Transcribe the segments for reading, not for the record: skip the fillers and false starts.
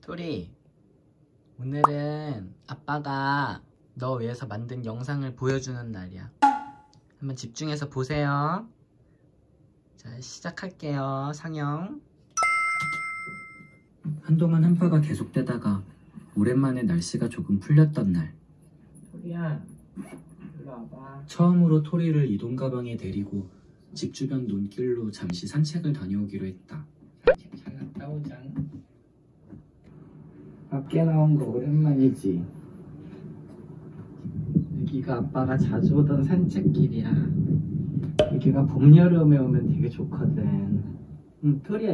토리, 오늘은 아빠가 너 위해서 만든 영상을 보여주는 날이야. 한번 집중해서 보세요. 자, 시작할게요. 상영. 한동안 한파가 계속되다가 오랜만에 날씨가 조금 풀렸던 날, 토리야, 일로 와봐. 처음으로 토리를 이동 가방에 데리고 집 주변 논길로 잠시 산책을 다녀오기로 했다. 산책 잘 갔다 오자. 밖에 나온 거 오랜만이지. 여기가 아빠가 자주 오던 산책길이야. 여기가 봄, 여름에 오면 되게 좋거든. 토리야,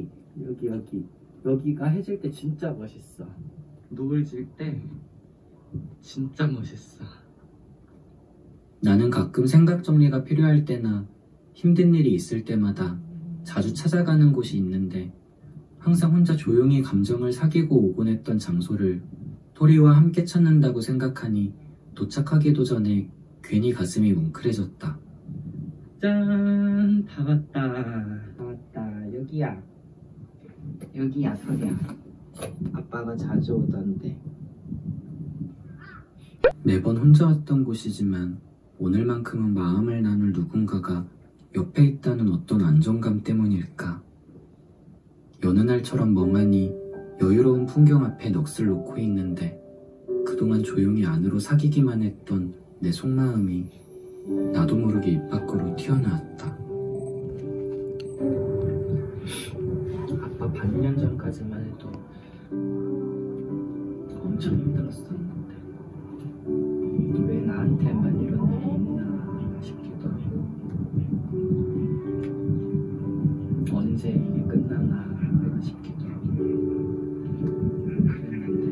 여기가 해질 때 진짜 멋있어. 노을 질 때 진짜 멋있어. 나는 가끔 생각 정리가 필요할 때나 힘든 일이 있을 때마다 자주 찾아가는 곳이 있는데, 항상 혼자 조용히 감정을 사귀고 오곤 했던 장소를 토리와 함께 찾는다고 생각하니 도착하기도 전에 괜히 가슴이 뭉클해졌다. 짠! 다 왔다. 여기야, 토리야. 아빠가 자주 오던데. 매번 혼자 왔던 곳이지만 오늘만큼은 마음을 나눌 누군가가 옆에 있다는 어떤 안정감 때문일까? 여느 날처럼 멍하니 여유로운 풍경 앞에 넋을 놓고 있는데, 그동안 조용히 안으로 사귀기만 했던 내 속마음이 나도 모르게 입 밖으로 튀어나왔다. 아빠 반년 전까지만 해도 엄청 힘들었었는데 왜 나한테만 이런 일이 있나 싶기도 하고, 언제 이게 끝나나 싶기도 하고 그랬는데,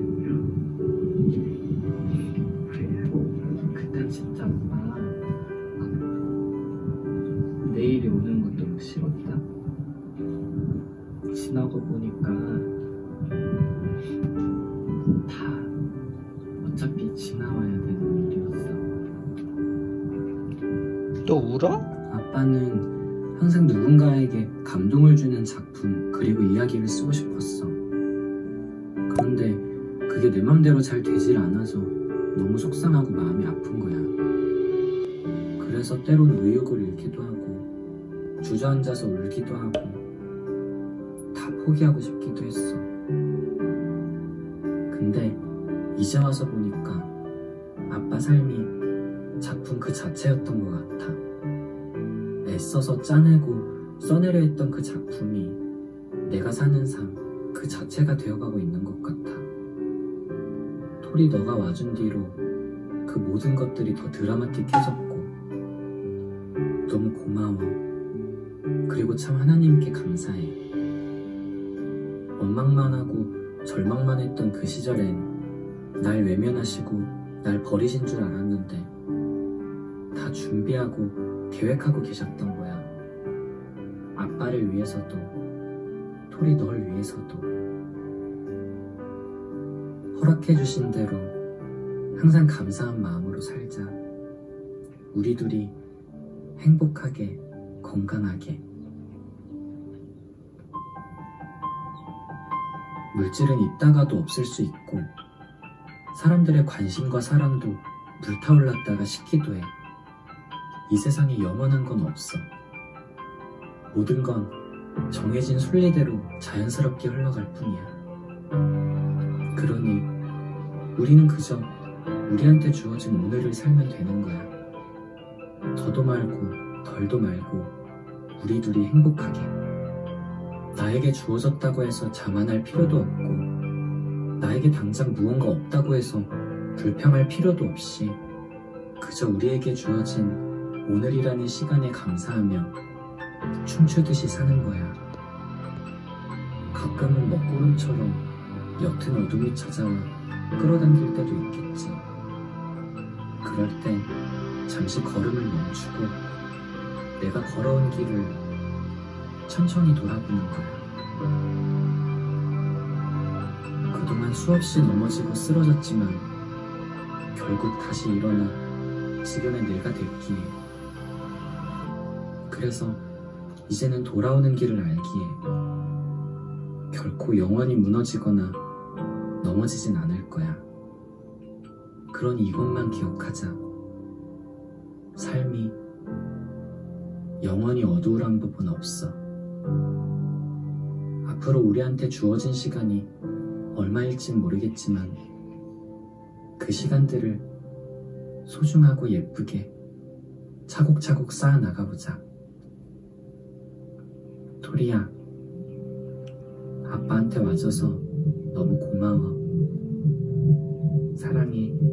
그땐 진짜 엄마 내일이 오는 것도 너무 싫었다. 지나고 보니까 다 어차피 지나와야 되는 일이었어. 또 울어? 아빠는 항상 누군가에게 감동을 주는 작품 그리고 이야기를 쓰고 싶었어. 그런데 그게 내 맘대로 잘 되질 않아서 너무 속상하고 마음이 아픈 거야. 그래서 때론 의욕을 잃기도 하고 주저앉아서 울기도 하고 다 포기하고 싶기도 했어. 근데 이제 와서 보니까 아빠 삶이 작품 그 자체였던 것 같아. 애써서 짜내고 써내려 했던 그 작품이 내가 사는 삶 그 자체가 되어가고 있는 것 같아. 토리, 너가 와준 뒤로 그 모든 것들이 더 드라마틱해졌고 너무 고마워. 그리고 참 하나님께 감사해. 원망만 하고 절망만 했던 그 시절엔 날 외면하시고 날 버리신 줄 알았는데 다 준비하고 계획하고 계셨던 거야. 아빠를 위해서도 토리 널 위해서도. 허락해주신 대로 항상 감사한 마음으로 살자. 우리 둘이 행복하게 건강하게. 물질은 있다가도 없을 수 있고 사람들의 관심과 사랑도 불타올랐다가 식기도 해. 이 세상에 영원한 건 없어. 모든 건 정해진 순리대로 자연스럽게 흘러갈 뿐이야. 그러니 우리는 그저 우리한테 주어진 오늘을 살면 되는 거야. 더도 말고 덜도 말고 우리 둘이 행복하게. 나에게 주어졌다고 해서 자만할 필요도 없고, 나에게 당장 무언가 없다고 해서 불평할 필요도 없이 그저 우리에게 주어진 오늘이라는 시간에 감사하며 춤추듯이 사는 거야. 가끔은 먹구름처럼 옅은 어둠이 찾아와 끌어당길 때도 있겠지. 그럴 땐 잠시 걸음을 멈추고 내가 걸어온 길을 천천히 돌아보는 거야. 그동안 수없이 넘어지고 쓰러졌지만 결국 다시 일어나 지금의 내가 됐기에. 그래서 이제는 돌아오는 길을 알기에 결코 영원히 무너지거나 넘어지진 않을 거야. 그러니 이것만 기억하자. 삶이 영원히 어두우란 법은 없어. 앞으로 우리한테 주어진 시간이 얼마일진 모르겠지만 그 시간들을 소중하고 예쁘게 차곡차곡 쌓아 나가보자. 토리야, 아빠한테 와줘서 너무 고마워. 사랑해.